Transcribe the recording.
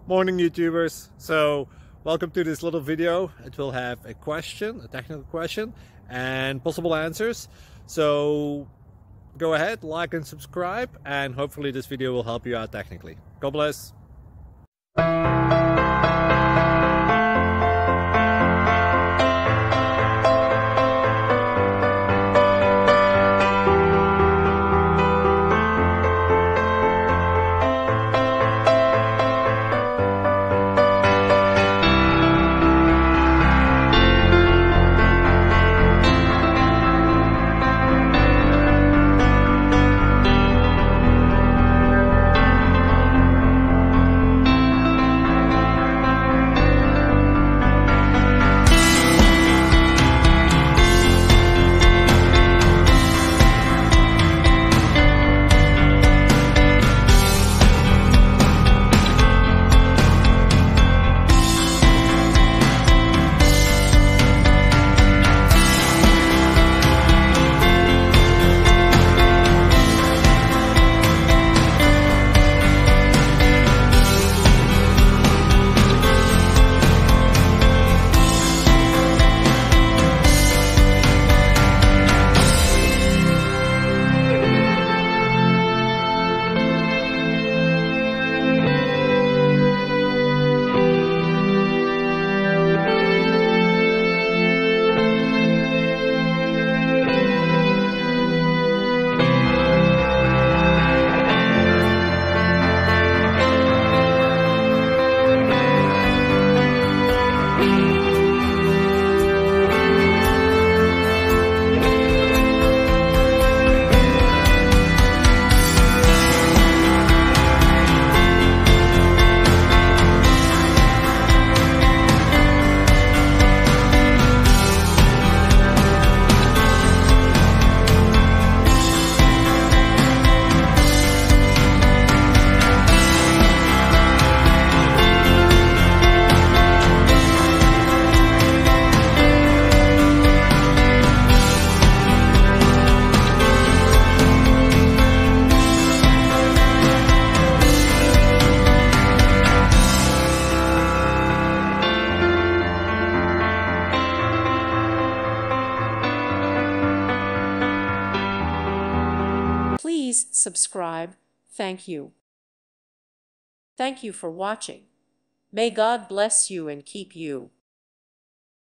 Morning YouTubers. So welcome to this little video. It will have a question, a technical question, and possible answers. So go ahead, like and subscribe, and hopefully this video will help you out technically. God bless. Please subscribe. Thank you. Thank you for watching. May God bless you and keep you.